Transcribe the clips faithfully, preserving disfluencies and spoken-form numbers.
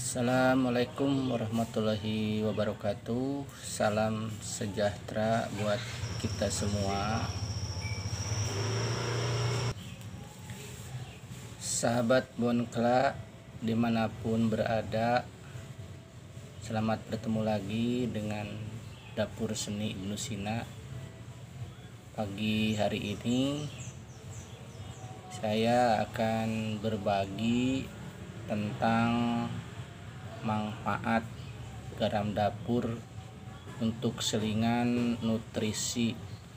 Assalamualaikum warahmatullahi wabarakatuh. Salam sejahtera buat kita semua. Sahabat Bonkla dimanapun berada, selamat bertemu lagi dengan Dapur Seni Ibnu Sina. Pagi hari ini saya akan berbagi tentang manfaat garam dapur untuk selingan nutrisi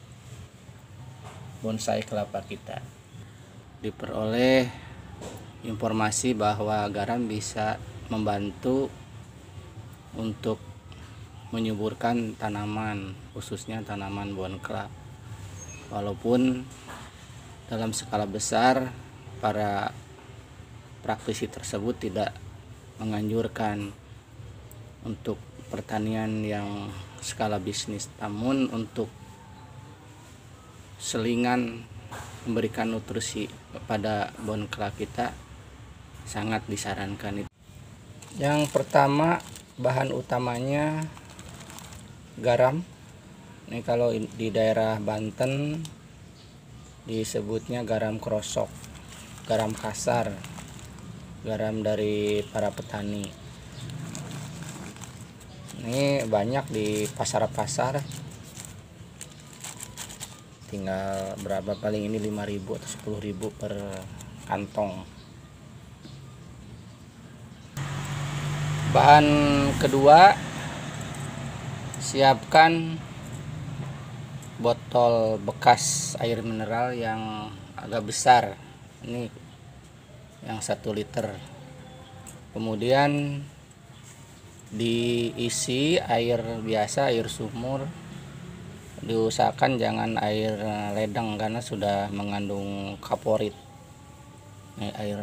bonsai kelapa kita. Diperoleh informasi bahwa garam bisa membantu untuk menyuburkan tanaman, khususnya tanaman bonkla. Walaupun dalam skala besar para praktisi tersebut tidak menganjurkan untuk pertanian yang skala bisnis, namun untuk selingan memberikan nutrisi kepada bonkla kita sangat disarankan. Yang pertama, bahan utamanya garam. Ini kalau di daerah Banten disebutnya garam krosok, garam kasar, garam dari para petani. Ini banyak di pasar-pasar, tinggal berapa, paling ini lima ribu atau sepuluh ribu per kantong. Bahan kedua, siapkan botol bekas air mineral yang agak besar, ini yang satu liter. Kemudian diisi air biasa, air sumur. Diusahakan jangan air ledeng karena sudah mengandung kaporit. Ini air.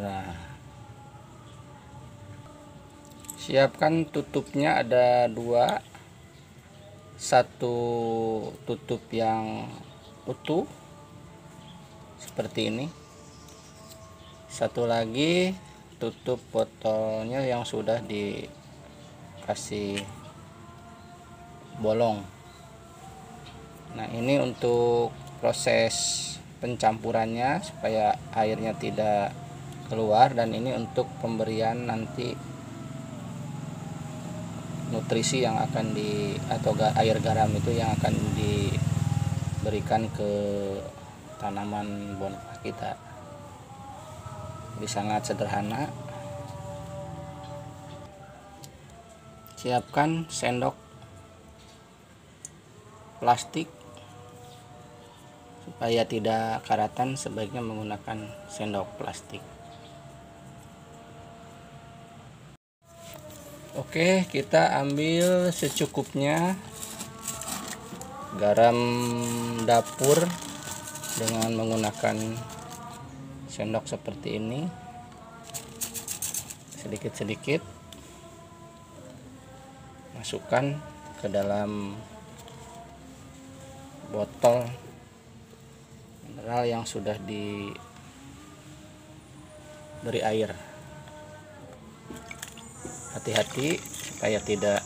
Siapkan tutupnya, ada dua. Satu tutup yang utuh seperti ini. Satu lagi tutup botolnya yang sudah dikasih bolong. Nah, ini untuk proses pencampurannya supaya airnya tidak keluar, dan ini untuk pemberian nanti nutrisi yang akan di atau air garam itu yang akan diberikan ke tanaman bonkla kita. Ini sangat sederhana. Siapkan sendok plastik. Supaya tidak karatan, sebaiknya menggunakan sendok plastik. Oke, kita ambil secukupnya garam dapur dengan menggunakan sendok seperti ini, sedikit-sedikit masukkan ke dalam botol mineral yang sudah diberi air. Hati-hati supaya tidak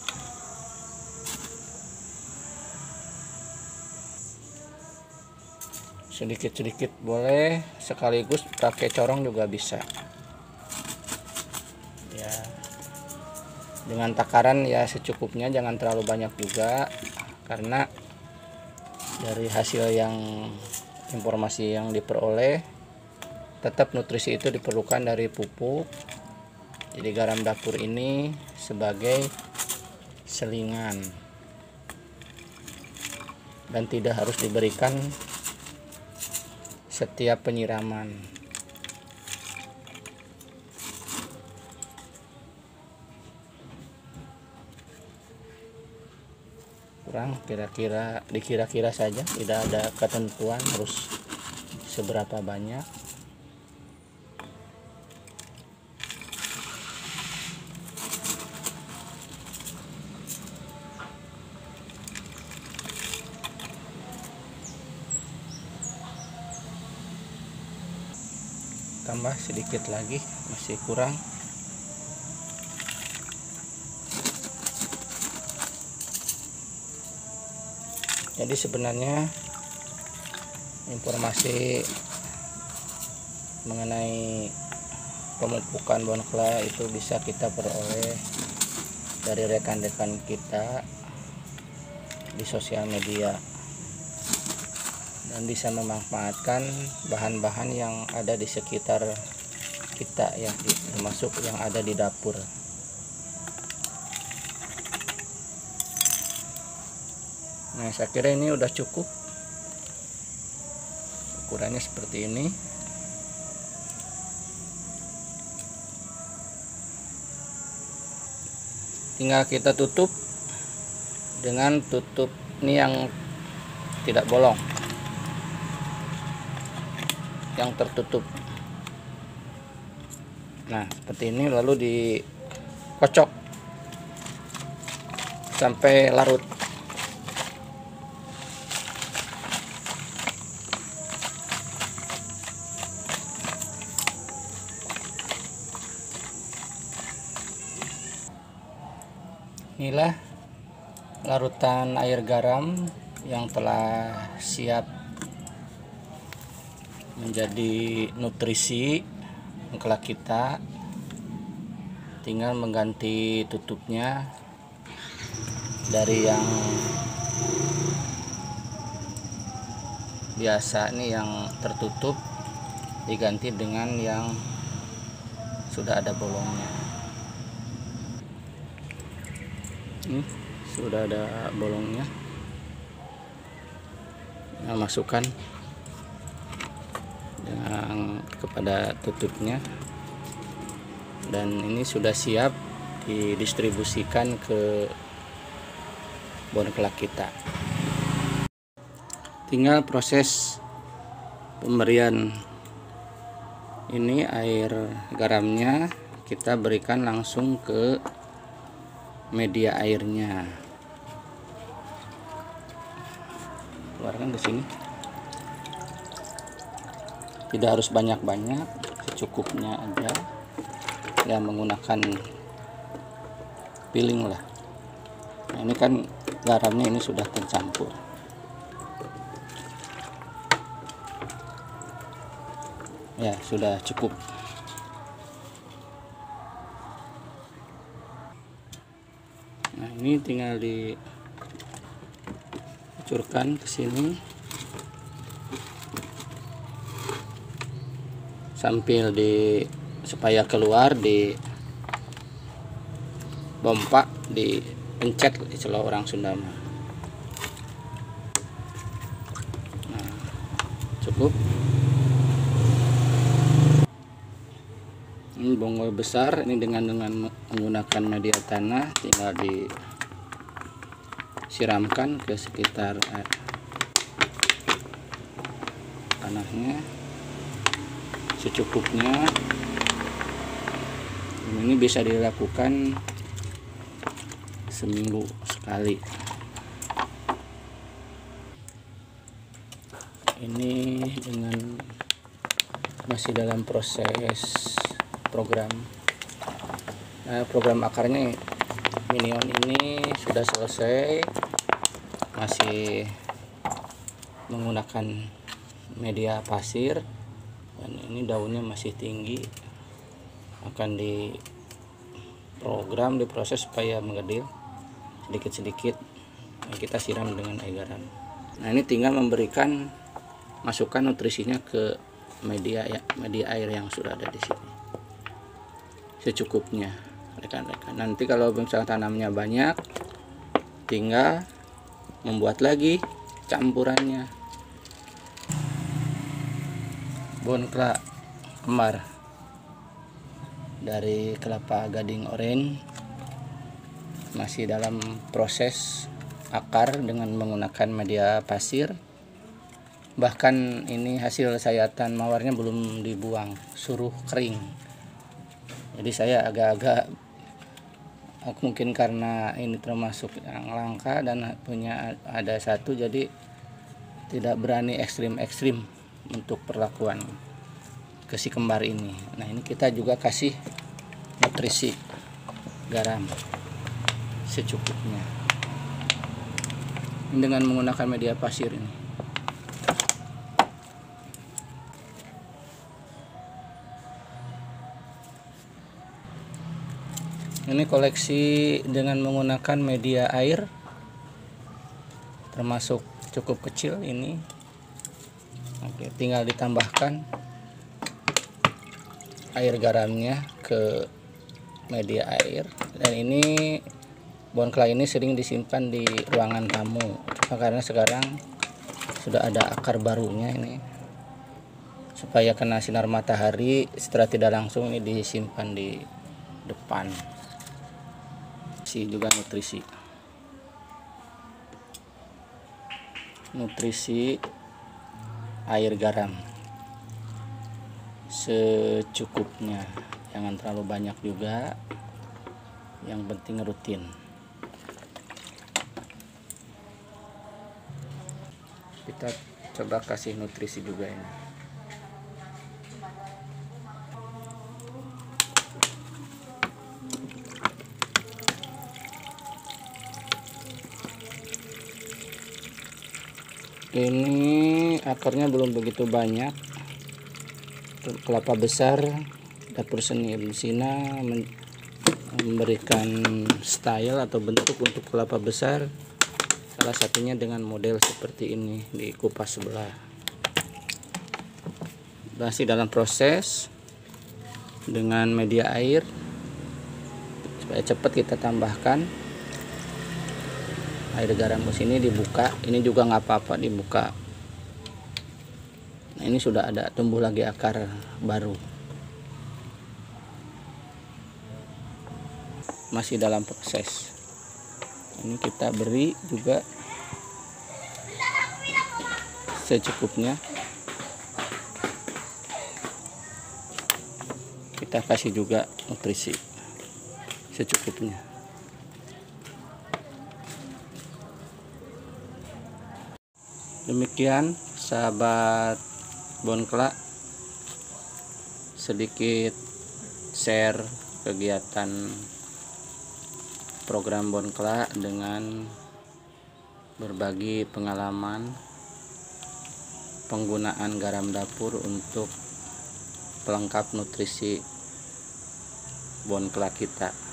sedikit-sedikit boleh, sekaligus pakai corong juga bisa ya, dengan takaran ya secukupnya, jangan terlalu banyak juga, karena dari hasil yang informasi yang diperoleh tetap nutrisi itu diperlukan dari pupuk. Jadi garam dapur ini sebagai selingan dan tidak harus diberikan setiap penyiraman. Kurang kira-kira dikira-kira saja, tidak ada ketentuan harus seberapa banyak. Tambah sedikit lagi, masih kurang. Jadi sebenarnya informasi mengenai pemupukan bonekla itu bisa kita peroleh dari rekan-rekan kita di sosial media, dan bisa memanfaatkan bahan-bahan yang ada di sekitar kita ya, termasuk yang ada di dapur. Nah, saya kira ini udah cukup. Ukurannya seperti ini. Tinggal kita tutup dengan tutup ini yang tidak bolong, yang tertutup. Nah, seperti ini, lalu dikocok sampai larut. Inilah larutan air garam yang telah siap menjadi nutrisi bonekla kita. Tinggal mengganti tutupnya dari yang biasa nih, yang tertutup, diganti dengan yang sudah ada bolongnya. Ini sudah ada bolongnya. Nah, masukkan dengan kepada tutupnya, dan ini sudah siap didistribusikan ke bonekla kita. Tinggal proses pemberian. Ini air garamnya kita berikan langsung ke media airnya. Keluarkan ke sini. Tidak harus banyak-banyak, secukupnya aja. Ya, menggunakan piling lah. Nah, ini kan garamnya ini sudah tercampur. Ya, sudah cukup. Nah, ini tinggal dicucurkan ke sini sambil di supaya keluar, di bompak, dipencet istilah orang Sunda. Nah, cukup. Ini bonggol besar, ini dengan dengan menggunakan media tanah, tinggal disiramkan ke sekitar tanahnya secukupnya. Ini bisa dilakukan seminggu sekali. Ini dengan masih dalam proses program. Nah, program akarnya minion ini sudah selesai, masih menggunakan media pasir, dan ini daunnya masih tinggi, akan di program diproses supaya mengedil sedikit-sedikit. Nah, kita siram dengan air garam. Nah, ini tinggal memberikan masukkan nutrisinya ke media ya, media air yang sudah ada di sini secukupnya, rekan-rekan. Nanti kalau misalnya tanamnya banyak, tinggal membuat lagi campurannya. Bonekla kembar dari kelapa gading orange masih dalam proses akar dengan menggunakan media pasir. Bahkan ini hasil sayatan mawarnya belum dibuang, suruh kering. Jadi saya agak-agak, mungkin karena ini termasuk yang langka dan punya ada satu, jadi tidak berani ekstrim-ekstrim untuk perlakuan ke si kembar ini. Nah, ini kita juga kasih nutrisi garam secukupnya. dengan menggunakan media pasir ini. Ini koleksi dengan menggunakan media air, termasuk cukup kecil ini. Oke, tinggal ditambahkan air garamnya ke media air. Dan ini bon clay ini sering disimpan di ruangan tamu, karena sekarang sudah ada akar barunya ini, supaya kena sinar matahari secara tidak langsung. Ini disimpan di depan. Si juga nutrisi nutrisi air garam secukupnya, jangan terlalu banyak juga, yang penting rutin. Kita coba kasih nutrisi juga ini. Ini akarnya belum begitu banyak. Kelapa besar dapur seni Ibnu Sina memberikan style atau bentuk untuk kelapa besar, salah satunya dengan model seperti ini di kupas sebelah. Masih dalam proses dengan media air, supaya cepat kita tambahkan air garam ke sini. Dibuka, ini juga nggak apa-apa dibuka. Nah, ini sudah ada tumbuh lagi akar baru, masih dalam proses. Ini kita beri juga secukupnya, kita kasih juga nutrisi secukupnya. Demikian sahabat Bonkla, sedikit share kegiatan program Bonkla dengan berbagi pengalaman penggunaan garam dapur untuk pelengkap nutrisi Bonkla kita.